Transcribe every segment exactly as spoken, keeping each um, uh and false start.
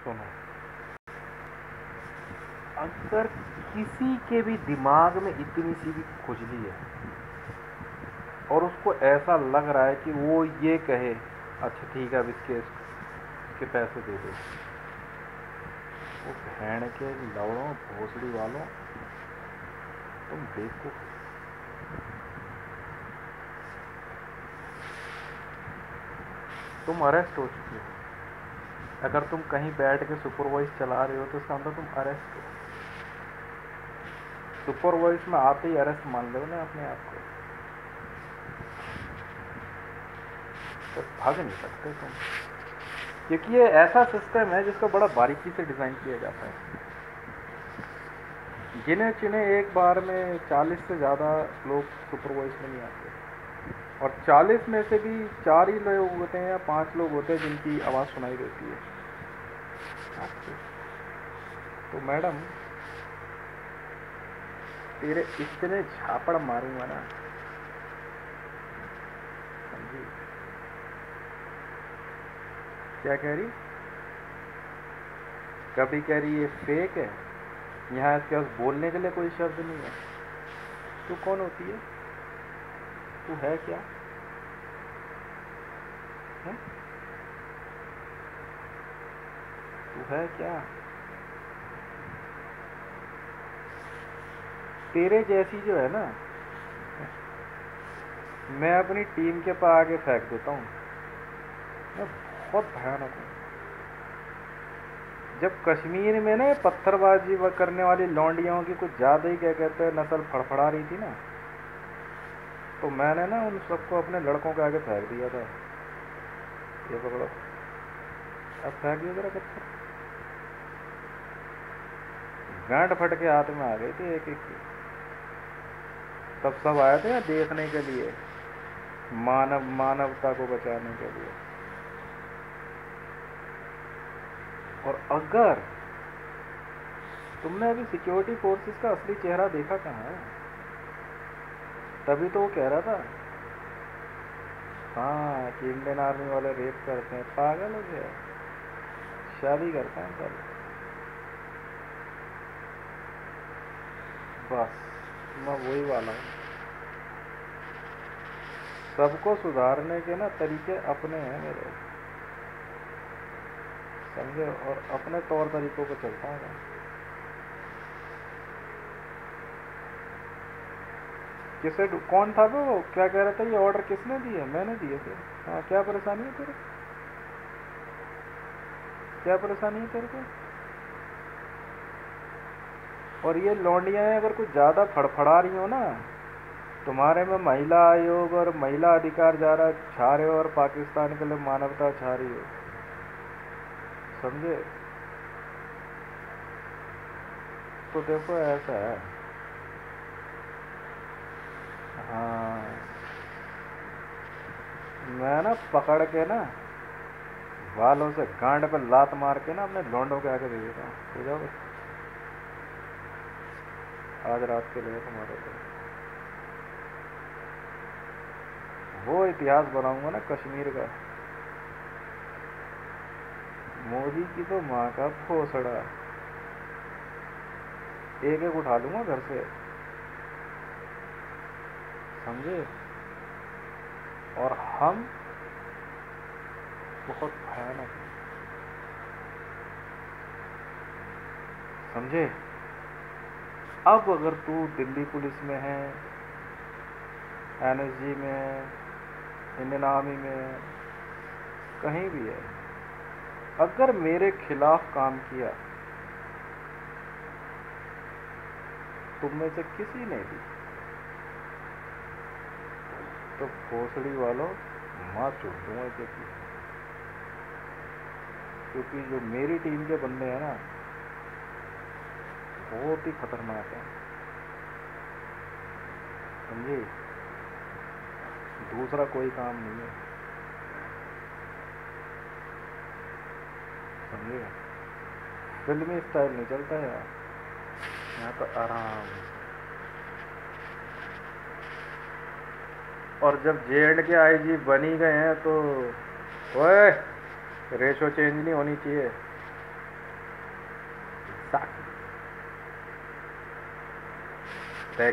सुनो, अगर किसी के भी दिमाग में इतनी सी भी खुजली है और उसको ऐसा लग रहा है कि वो ये कहे अच्छा ठीक है अब इसके इसके पैसे दे दो, वो बहन के लवड़ों भोसड़ी वालों, तुम देखो तुम अरेस्ट हो चुके हो। अगर तुम कहीं बैठ के सुपर वॉइस चला रहे हो तो इसका मतलब तुम अरेस्ट हो। सुपर वॉइस में आते ही अरेस्ट मान लो ना अपने आप को, तो भाग नहीं सकते तुम, क्योंकि ये ऐसा सिस्टम है जिसको बड़ा बारीकी से डिजाइन किया जाता है। गिने चुने एक बार में चालीस से ज़्यादा लोग सुपर वॉइस में नहीं आते, और चालीस में से भी चार ही लोग होते हैं या पांच लोग होते हैं जिनकी आवाज़ सुनाई देती है। तो मैडम तेरे इतने झापड़ मारूंगा ना, समझी? क्या कह रही? कभी कह रही ये फेक है, यहाँ इसके पास बोलने के लिए कोई शब्द नहीं है। तू कौन होती है? तू है क्या? है? तू है क्या? तेरे जैसी जो है ना, मैं अपनी टीम के पास आगे फेंक देता हूँ। मैं बहुत भयानक हूँ। जब कश्मीर में ना पत्थरबाजी करने वाली लौंडियों की कुछ ज़्यादा ही क्या कहते हैं नस्ल फड़फड़ा रही थी ना, तो मैंने ना उन सबको अपने लड़कों के आगे फेंक दिया था। ये पकड़ो, अब फेंक दिया जरा पत्थर, गांठ फट के हाथ में आ गई थी एक एक की। तब सब आए थे देखने के लिए, मानव मानवता को बचाने के लिए। और अगर तुमने अभी सिक्योरिटी फोर्सेस का असली चेहरा देखा कहाँ है? तभी तो वो कह रहा था हाँ कि इंडियन आर्मी वाले रेप करते हैं। पागल हो गया, शादी करते हैं सब। बस मैं वही वाला हूँ। सबको सुधारने के ना तरीके अपने हैं मेरे, समझे? और अपने तौर तरीकों पे चलता हूँ। किसे कौन था वो? क्या कह रहा था? ये ऑर्डर किसने दिए? मैंने दिए थे। हाँ, क्या परेशानी है तेरे? क्या परेशानी है तेरे को? और ये लौंडियाँ अगर कुछ ज़्यादा फड़फड़ा रही हो ना, तुम्हारे में महिला आयोग और महिला अधिकार जा रहा छा रहे हो और पाकिस्तान के लिए मानवता छा रही हो, समझे? तो देखो ऐसा है। हाँ, मैं ना पकड़ के ना बालों से गांड पे लात मार के ना अपने लौंडों के आगे दे देता हूँ। हो जाओ आज रात के लिए तुम्हारे को वो इतिहास बनाऊंगा ना कश्मीर का। मोदी की तो माँ का भोसड़ा, एक एक उठा लूंगा घर से, समझे? और हम बहुत भयानक हैं, समझे? अब अगर तू दिल्ली पुलिस में है, एनएसजी में, इंडियन आर्मी में, कहीं भी है, अगर मेरे खिलाफ काम किया, तुम में से किसी ने भी, तो भोसड़ी वालों माँ चुप दूंगा। क्योंकि क्योंकि जो मेरी टीम के बंदे हैं ना बहुत ही खतरनाक है, समझे? दूसरा कोई काम नहीं है, समझे? फिल्मी स्टाइल नहीं चलता है यार, यहाँ तो आराम। और जब जे एंड के आई जी बनी गए हैं तो ओए रेशो चेंज नहीं होनी चाहिए। साक देख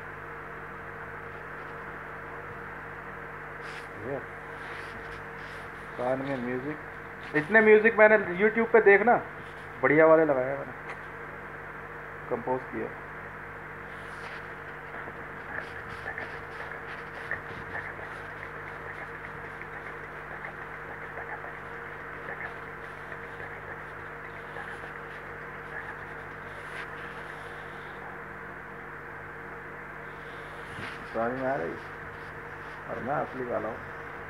ये कान में म्यूजिक, इतने म्यूजिक मैंने यूट्यूब पे देखना बढ़िया वाले लगाया मैंने, कंपोज किया। समझ में आ रही, और मैं असली वाला हूँ।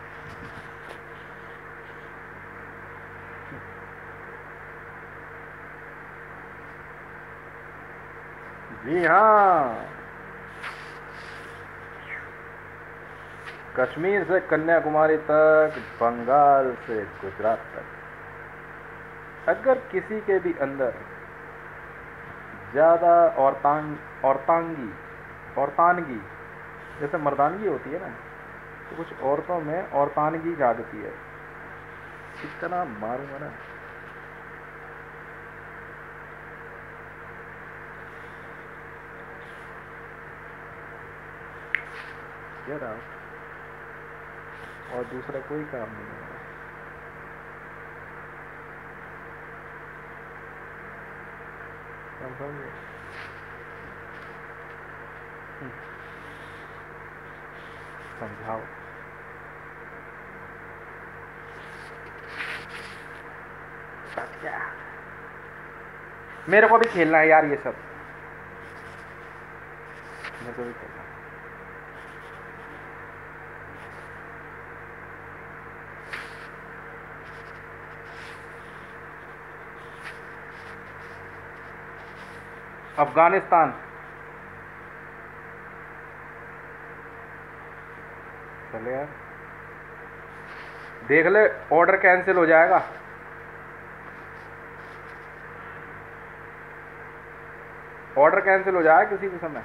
जी हाँ, कश्मीर से कन्याकुमारी तक, बंगाल से गुजरात तक, अगर किसी के भी अंदर ज़्यादा औरतांग औरतांगी औरतानगी जैसे मर्दानगी होती है ना, तो कुछ औरतों में औरतानगी जागती है। इतना मारूंगा ना, क्या रहा, और दूसरा कोई काम नहीं है। समझे? समझाओ। क्या मेरे को भी खेलना है यार ये सब, मेरे को भी खेलना है। अफगानिस्तान चले यार, देख ले ऑर्डर कैंसिल हो जाएगा। ऑर्डर कैंसिल हो जाएगा किसी भी समय।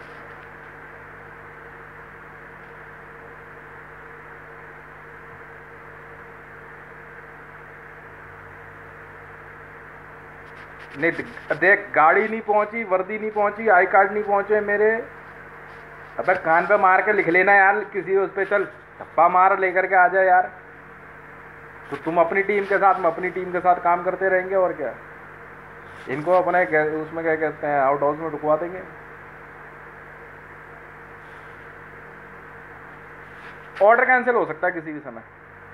नहीं देख, गाड़ी नहीं पहुंची, वर्दी नहीं पहुंची, आई कार्ड नहीं पहुंचे मेरे। अबे कान पे मार के लिख लेना यार, किसी उस पे चल धप्पा मार लेकर के आ जाए यार। तो तुम अपनी टीम के साथ, मैं अपनी टीम के साथ काम करते रहेंगे, और क्या। इनको अपने उसमें क्या कहते हैं, आउट हाउस में रुकवा देंगे। ऑर्डर कैंसिल हो सकता है किसी भी समय,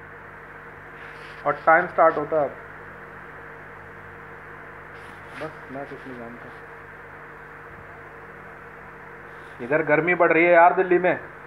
और टाइम स्टार्ट होता है। बस मैं कुछ नहीं जानता। इधर गर्मी बढ़ रही है यार दिल्ली में।